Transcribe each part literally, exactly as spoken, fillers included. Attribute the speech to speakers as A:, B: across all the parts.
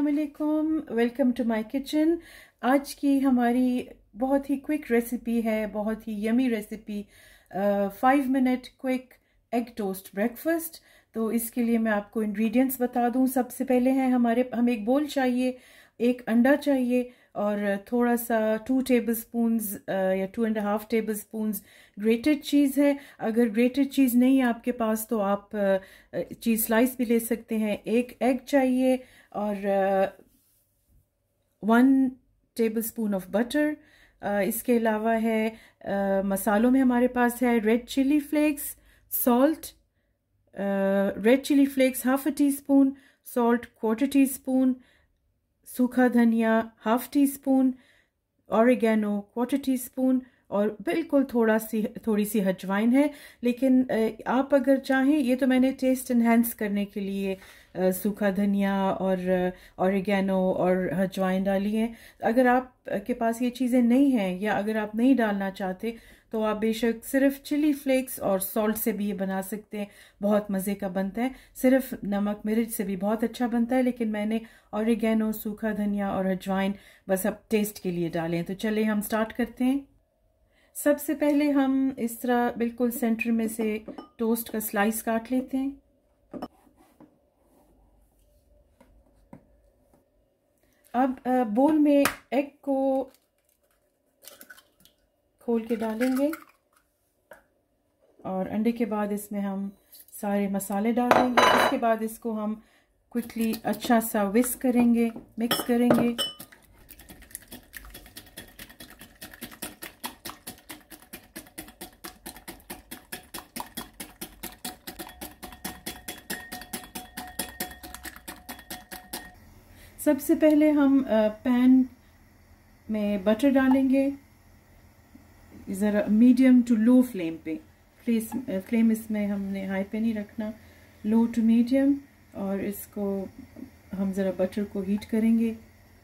A: अस्सलामुअलैकुम, welcome to my kitchen. आज की हमारी बहुत ही क्विक रेसिपी है, बहुत ही yummy recipe, five minute quick egg toast breakfast. तो इसके लिए मैं आपको इंग्रेडिएंट्स बता दूं। सबसे पहले हैं हमारे हम एक बोल चाहिए, एक अंडा चाहिए और थोड़ा सा टू टेबल स्पून्स या two and half tablespoons grated cheese है। अगर ग्रेटेड चीज़ नहीं है आपके पास तो आप चीज़ स्लाइस भी ले सकते हैं। एक एग चाहिए और one tablespoon of butter. इसके अलावा है uh, मसालों में हमारे पास है red chilli flakes, salt, red chilli flakes half a teaspoon, salt quarter teaspoon, सूखा धनिया half teaspoon, oregano quarter teaspoon और बिल्कुल थोड़ा सी थोड़ी सी हजवाइन है। लेकिन आप अगर चाहें, ये तो मैंने टेस्ट इन्हेंस करने के लिए सूखा धनिया और ऑरिगेनो और हजवाइन डाली है। अगर आप के पास ये चीज़ें नहीं हैं या अगर आप नहीं डालना चाहते तो आप बेशक सिर्फ चिली फ्लेक्स और सॉल्ट से भी ये बना सकते हैं। बहुत मज़े का बनता है। सिर्फ नमक मिर्च से भी बहुत अच्छा बनता है, लेकिन मैंने ऑरिगेनो, सूखा धनिया और अजवाइन बस अब टेस्ट के लिए डालें। तो चलिए हम स्टार्ट करते हैं। सबसे पहले हम इस तरह बिल्कुल सेंटर में से टोस्ट का स्लाइस काट लेते हैं। अब बोल में एग को खोल के डालेंगे और अंडे के बाद इसमें हम सारे मसाले डाल देंगे। इसके बाद इसको हम क्विकली अच्छा सा विस्क करेंगे, मिक्स करेंगे। सबसे पहले हम पैन में बटर डालेंगे, ज़रा मीडियम टू लो फ्लेम पे। फ्लेम इसमें हमने हाई पे नहीं रखना, लो टू मीडियम। और इसको हम ज़रा बटर को हीट करेंगे।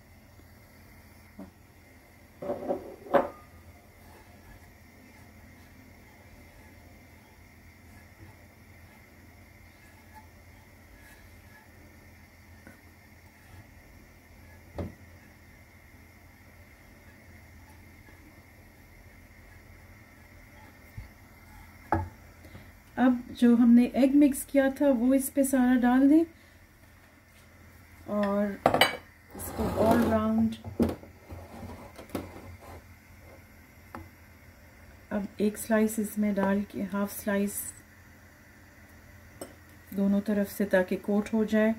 A: अब जो हमने एग मिक्स किया था वो इस पे सारा डाल दें और इसको ऑल राउंड। अब एक स्लाइस इसमें डाल के, हाफ स्लाइस दोनों तरफ से, ताकि कोट हो जाए।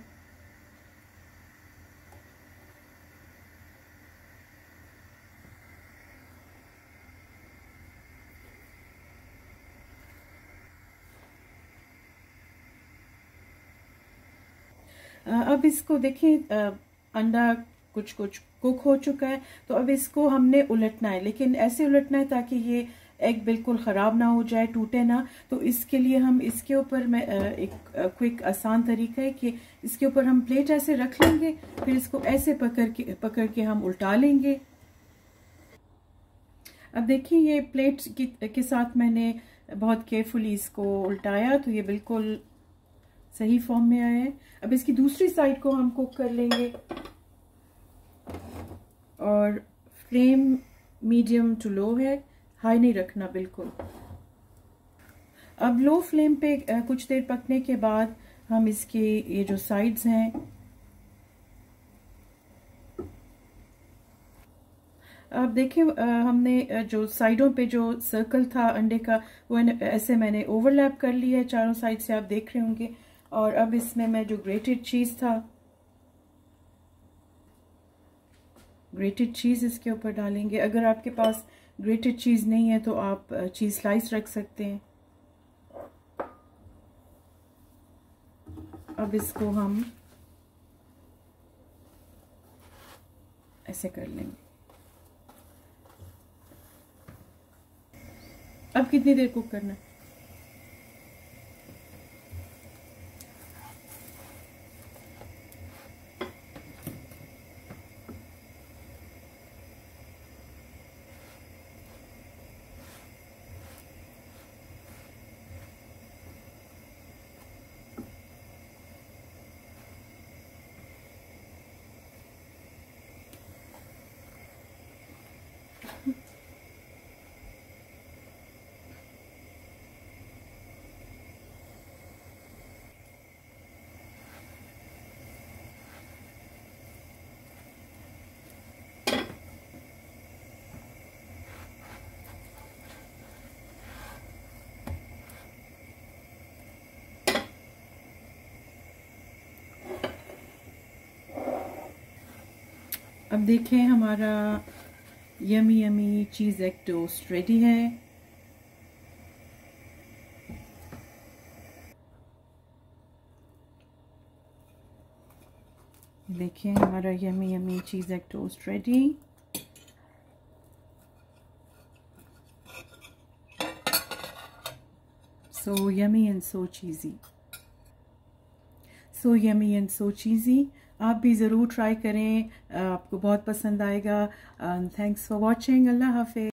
A: अब इसको देखें, अंडा कुछ कुछ कुक हो चुका है, तो अब इसको हमने उलटना है, लेकिन ऐसे उलटना है ताकि ये एग बिल्कुल ख़राब ना हो जाए, टूटे ना। तो इसके लिए हम इसके ऊपर मैं एक क्विक आसान तरीका है कि इसके ऊपर हम प्लेट ऐसे रख लेंगे, फिर इसको ऐसे पकड़ के पकड़ के हम उल्टा लेंगे। अब देखिए, ये प्लेट की के साथ मैंने बहुत केयरफुली इसको उल्टाया तो ये बिल्कुल सही फॉर्म में आया है। अब इसकी दूसरी साइड को हम कुक कर लेंगे और फ्लेम मीडियम टू लो है, हाई नहीं रखना बिल्कुल। अब लो फ्लेम पे कुछ देर पकने के बाद हम इसके ये जो साइड्स हैं, अब देखिए हमने जो साइडों पे जो सर्कल था अंडे का वो ऐसे मैंने ओवरलैप कर लिया है चारों साइड से, आप देख रहे होंगे। और अब इसमें मैं जो ग्रेटेड चीज़ था, ग्रेटेड चीज़ इसके ऊपर डालेंगे। अगर आपके पास ग्रेटेड चीज़ नहीं है तो आप चीज़ स्लाइस रख सकते हैं। अब इसको हम ऐसे कर लेंगे। अब कितनी देर कुक करना है? अब देखें हमारा yummy yummy cheese egg toast ready है। देखें हमारा yummy yummy cheese egg toast ready. So yummy and so cheesy, so yummy and so cheesy. आप भी ज़रूर ट्राई करें, आपको बहुत पसंद आएगा। Thanks for watching. अल्लाह हाफ़िज़।